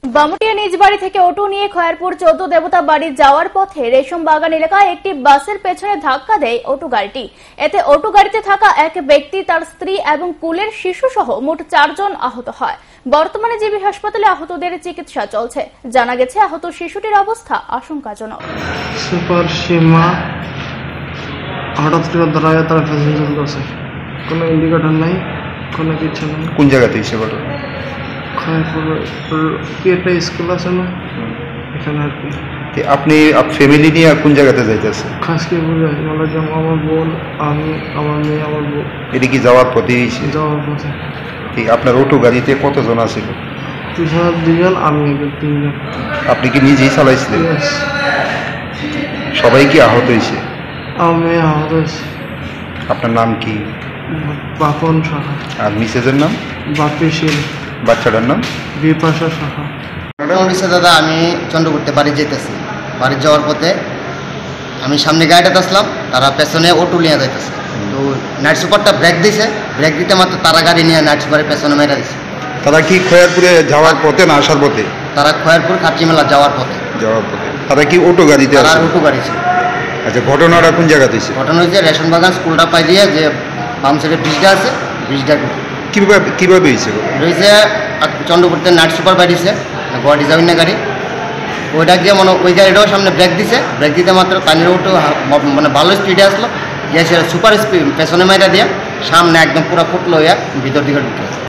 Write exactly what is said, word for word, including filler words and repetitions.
বামুটিয়া নিজ বাড়ি থেকে অটো নিয়ে খয়ারপুর চৌদ্দ দেবতা বাড়ি যাওয়ার পথে রেশম বাগান এলাকায় একটি বাসের পেছনে ধাক্কা দেয় অটো গাড়িটি। এতে অটো গাড়িতে থাকা এক ব্যক্তি, তার স্ত্রী এবং কুলের শিশু সহ মোট চারজন আহত হয়। বর্তমানে জিবি হাসপাতালে আহতদের চিকিৎসা চলছে। জানা গেছে আহত শিশুটির অবস্থা আশঙ্কাজনক। সুপার সীমা হঠাৎ করে দাঁড়ায়, তারা প্যাসেঞ্জার বসে, কোনো ইন্ডিকেটর নাই, কোনো কিছু নেই। কোন জায়গাতে এসে ঘটনা? কি একটা স্কুল আছে না, এখানে আর কি। আপনি ফ্যামিলি নিয়ে কোন জায়গাতে যাইতেছেন? খাসকে বুঝে মানে আমার বোন, আমি, আমার মেয়ে, আমার বোন। এটা কি যাওয়ার পথে যাওয়ার পথে। আপনার অটো গাড়িতে কতজন আছিল? দুজন, দুজন, আমি একজন, তিনজন। আপনি কি নিজেই চালাইছিলেন? সবাই কি আহত হয়েছে? আমার মেয়ে আহত হয়েছে। আপনার নাম কি? বাপন সাহা। আর মিসেজের নাম? বাপি শীল। বাচ্চাটার নাম? বিপাশা সাহা। দাদা, আমি চন্দ্রপুরতে বাড়ি যেতেছি। বাড়ি যাওয়ার পথে আমি সামনে গাড়িটাতে আসলাম, তারা পেছনে অটো নিয়ে যাইতেছে। তো নাইট সুপারটা ব্রেক দিছে, ব্রেক দিতে মাত্র তারা গাড়ি নিয়ে নাইট সুপারের পেছনে মেরা দিছে। তারা কি খয়ারপুরে যাওয়ার পথে না আসার পথে? তারা খয়ারপুর খাচ্চি মেলা যাওয়ার পথে। যাওয়ার পথে। তারা কি অটো গাড়িতে? তারা অটো গাড়ি ছিল। আচ্ছা, ঘটনাটা কোন জায়গাতে হয়েছে? ঘটনা হয়েছে রেশন বাগান স্কুলটা পাই দিয়ে যে বাম সাইডে ব্রিজটা আছে, ব্রিজটা কীভাবে কীভাবে হয়েছে? রয়েছে চন্দ্রপুরতে নাইট সুপার বাইরেছে, গুয়াহাটি যাবেন না গাড়ি, ওইটা গিয়ে মানে ওই গাড়িটাও সামনে ব্রেক দিছে। ব্রেক দিতে মাত্র তাদের অটো মানে ভালো স্পিডে আসলো, গিয়ে সুপার স্পিড পেছনে মাইরা দিয়ে সামনে একদম পুরো ফুটলো, ভিতর দিকে ঢুকে।